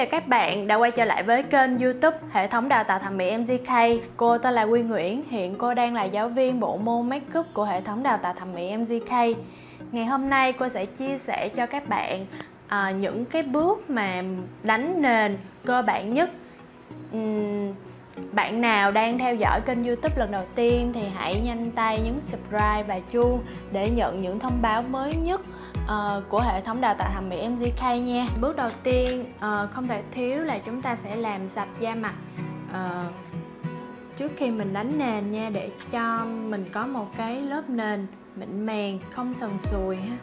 chào các bạn đã quay trở lại với kênh YouTube Hệ thống đào tạo thẩm mỹ MGK. Cô tên là Quy Nguyễn, hiện cô đang là giáo viên bộ môn Makeup của hệ thống đào tạo thẩm mỹ MGK. Ngày hôm nay cô sẽ chia sẻ cho các bạn những cái bước mà đánh nền cơ bản nhất. Bạn nào đang theo dõi kênh YouTube lần đầu tiên thì hãy nhanh tay nhấn subscribe và chuông để nhận những thông báo mới nhất của hệ thống đào tạo thẩm mỹ MGK nha. Bước đầu tiên không thể thiếu là chúng ta sẽ làm sạch da mặt trước khi mình đánh nền nha, để cho mình có một cái lớp nền mịn màng, không sần sùi ha.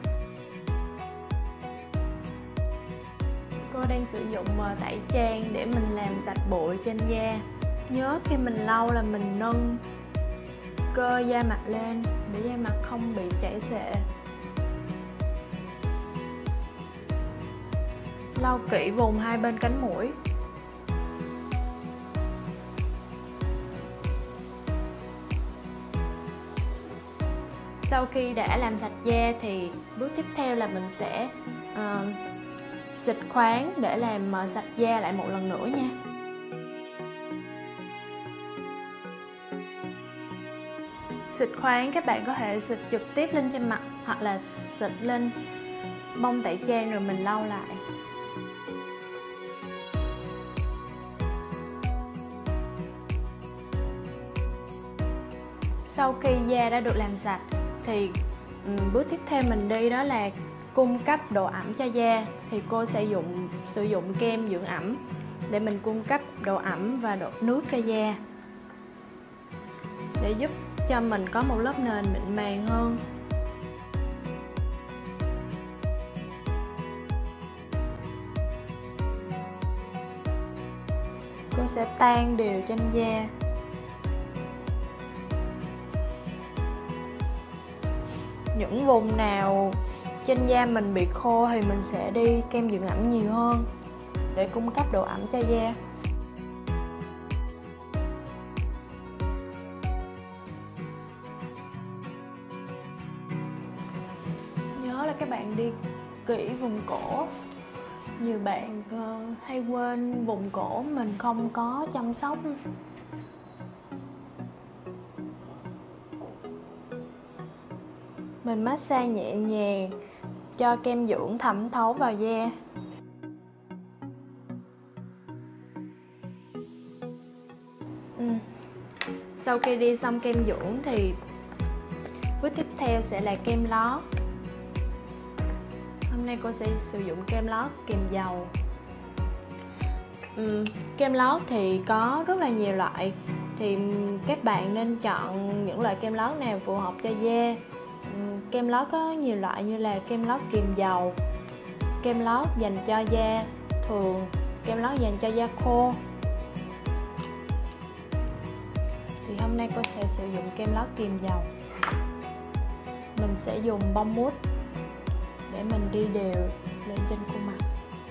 Cô đang sử dụng tẩy trang để mình làm sạch bụi trên da. Nhớ khi mình lau là mình nâng cơ da mặt lên để da mặt không bị chảy xệ. Lau kỹ vùng hai bên cánh mũi. Sau khi đã làm sạch da thì bước tiếp theo là mình sẽ xịt khoáng để làm sạch da lại một lần nữa nha. Xịt khoáng các bạn có thể xịt trực tiếp lên trên mặt hoặc là xịt lên bông tẩy trang rồi mình lau lại. Sau khi da đã được làm sạch thì bước tiếp theo mình đi đó là cung cấp độ ẩm cho da. Thì cô sẽ sử dụng kem dưỡng ẩm để mình cung cấp độ ẩm và độ nước cho da, để giúp cho mình có một lớp nền mịn màng hơn. Cô sẽ tan đều trên da. Những vùng nào trên da mình bị khô thì mình sẽ đi kem dưỡng ẩm nhiều hơn để cung cấp độ ẩm cho da. Nhớ là các bạn đi kỹ vùng cổ. Nhiều bạn hay quên vùng cổ mình không có chăm sóc. Mình massage nhẹ nhàng cho kem dưỡng thẩm thấu vào da. Sau khi đi xong kem dưỡng thì bước tiếp theo sẽ là kem lót. Hôm nay cô sẽ sử dụng kem lót kèm dầu. Kem lót thì có rất là nhiều loại, thì các bạn nên chọn những loại kem lót nào phù hợp cho da. Kem lót có nhiều loại như là kem lót kèm dầu, kem lót dành cho da thường, kem lót dành cho da khô. Thì hôm nay cô sẽ sử dụng kem lót kèm dầu. Mình sẽ dùng bông mút để mình đi đều lên trên khuôn mặt.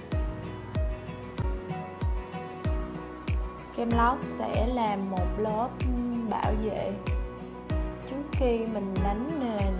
Kem lót sẽ làm một lớp bảo vệ trước khi mình đánh nền.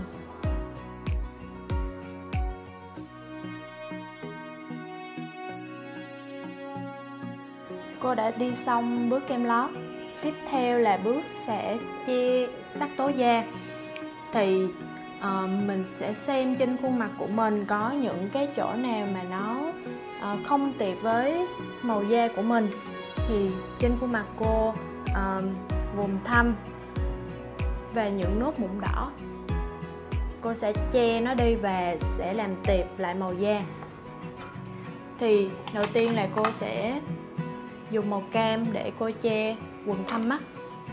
Cô đã đi xong bước kem lót. Tiếp theo là bước sẽ che sắc tố da. Thì mình sẽ xem trên khuôn mặt của mình có những cái chỗ nào mà nó không tiệp với màu da của mình. Thì trên khuôn mặt cô, vùng thâm và những nốt mụn đỏ, cô sẽ che nó đi và sẽ làm tiệp lại màu da. Thì đầu tiên là cô sẽ dùng màu cam để cô che quầng thâm mắt.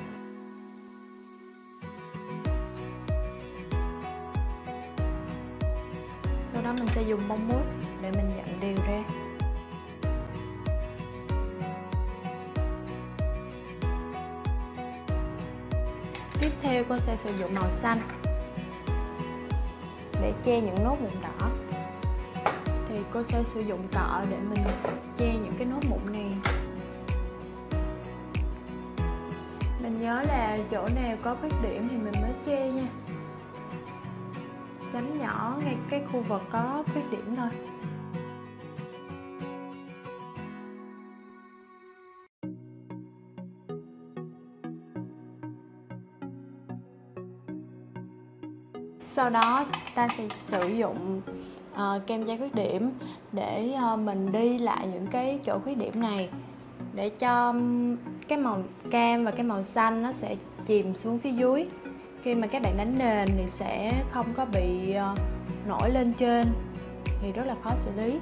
Sau đó mình sẽ dùng bông mút để mình dặn đều ra. Tiếp theo cô sẽ sử dụng màu xanh để che những nốt mụn đỏ. Thì cô sẽ sử dụng cọ để mình che những cái nốt mụn này. Mình nhớ là chỗ nào có khuyết điểm thì mình mới che nha, tránh nhỏ ngay cái khu vực có khuyết điểm thôi. Sau đó ta sẽ sử dụng kem che khuyết điểm để mình đi lại những cái chỗ khuyết điểm này, để cho cái màu cam và cái màu xanh nó sẽ chìm xuống phía dưới. Khi mà các bạn đánh nền thì sẽ không có bị nổi lên trên, thì rất là khó xử lý.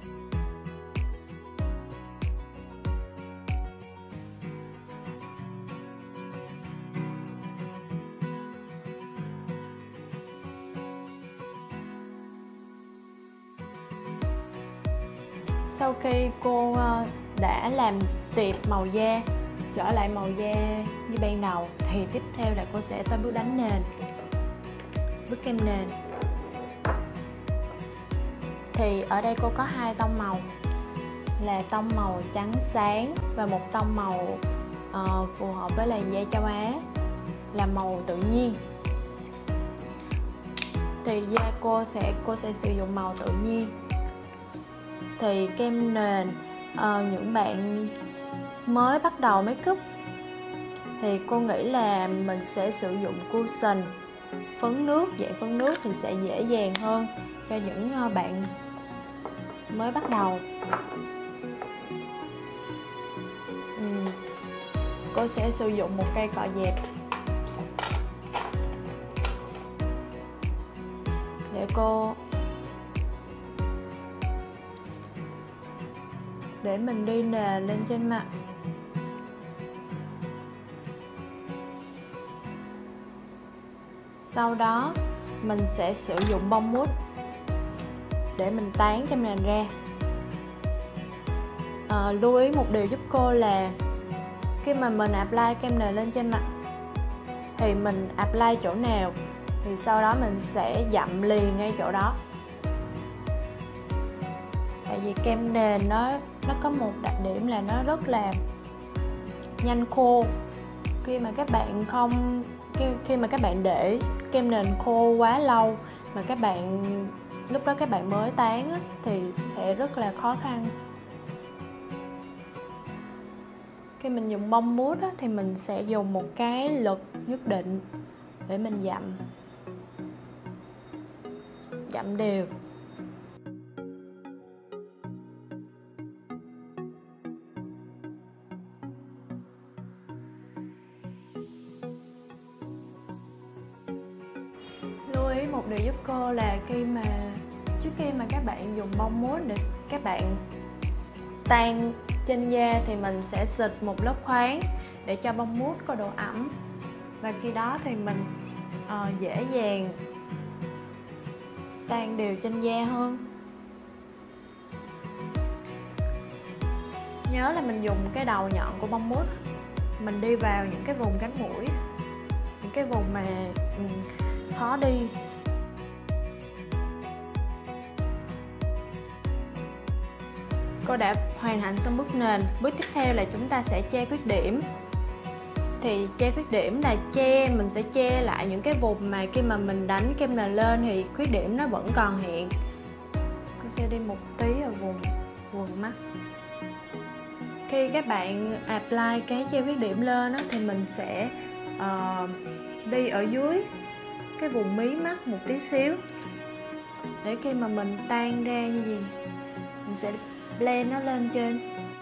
Sau khi cô đã làm tiệp màu da, trở lại màu da như ban đầu, thì tiếp theo là cô sẽ tới bước đánh nền, bước kem nền. Thì ở đây cô có hai tông màu, là tông màu trắng sáng và một tông màu phù hợp với làn da châu Á, là màu tự nhiên. Thì da cô sẽ sử dụng màu tự nhiên. Thì kem nền, những bạn mới bắt đầu make up thì cô nghĩ là mình sẽ sử dụng cushion, phấn nước, dạng phấn nước thì sẽ dễ dàng hơn cho những bạn mới bắt đầu. Cô sẽ sử dụng một cây cọ dẹp để mình đi nền lên trên mặt. Sau đó mình sẽ sử dụng bông mút để mình tán kem nền ra. Lưu ý một điều giúp cô là khi mà mình apply kem nền lên trên mặt thì mình apply chỗ nào thì sau đó mình sẽ dặm liền ngay chỗ đó. Tại vì kem nền nó có một đặc điểm là nó rất là nhanh khô. Khi mà các bạn để kem nền khô quá lâu mà lúc đó các bạn mới tán á, thì sẽ rất là khó khăn. Khi mình dùng bông mút á, thì mình sẽ dùng một cái lực nhất định để mình dặm đều. Lưu ý một điều giúp cô là trước khi mà các bạn dùng bông mút để các bạn tan trên da thì mình sẽ xịt một lớp khoáng để cho bông mút có độ ẩm, và khi đó thì mình dễ dàng tan đều trên da hơn. Nhớ là mình dùng cái đầu nhọn của bông mút, mình đi vào những cái vùng cánh mũi, những cái vùng mà khó đi. Cô đã hoàn thành xong bước nền. Bước tiếp theo là chúng ta sẽ che khuyết điểm. Thì che khuyết điểm là mình sẽ che lại những cái vùng mà khi mà mình đánh kem nền lên thì khuyết điểm nó vẫn còn hiện. Cô sẽ đi một tí ở vùng quầng mắt. Khi các bạn apply cái che khuyết điểm lên đó, thì mình sẽ đi ở dưới cái vùng mí mắt một tí xíu, để khi mà mình tan ra như gì mình sẽ blend nó lên trên.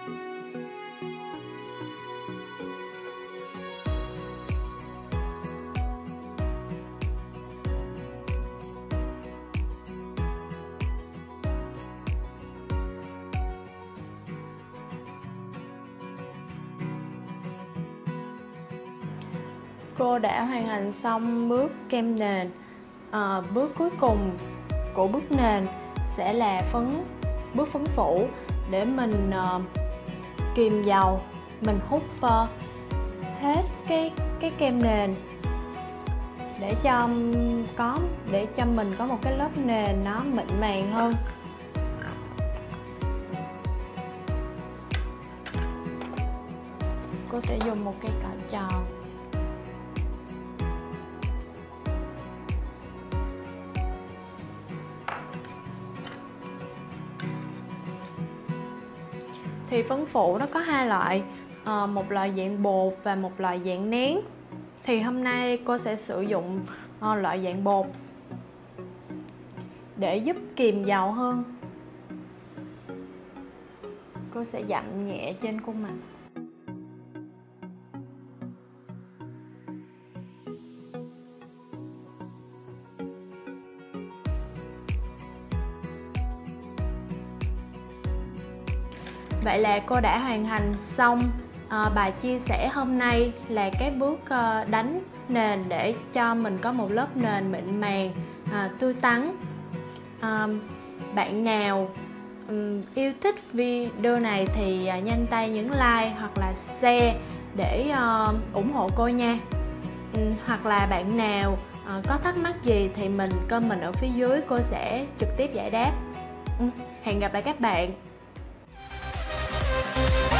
Cô đã hoàn thành xong bước kem nền. Bước cuối cùng của bước nền sẽ là bước phấn phủ, để mình kìm dầu, mình hút hết cái kem nền để cho mình có một cái lớp nền nó mịn màng hơn. Cô sẽ dùng một cây cọ tròn. Thì phấn phủ nó có hai loại, một loại dạng bột và một loại dạng nén. Thì hôm nay cô sẽ sử dụng loại dạng bột. để giúp kìm dầu hơn. Cô sẽ dặm nhẹ trên khuôn mặt. Vậy là cô đã hoàn thành xong bài chia sẻ hôm nay là cái bước đánh nền để cho mình có một lớp nền mịn màng, tươi tắn. Bạn nào yêu thích video này thì nhanh tay nhấn like hoặc là share để ủng hộ cô nha. Hoặc là bạn nào có thắc mắc gì thì mình comment ở phía dưới, cô sẽ trực tiếp giải đáp. Hẹn gặp lại các bạn.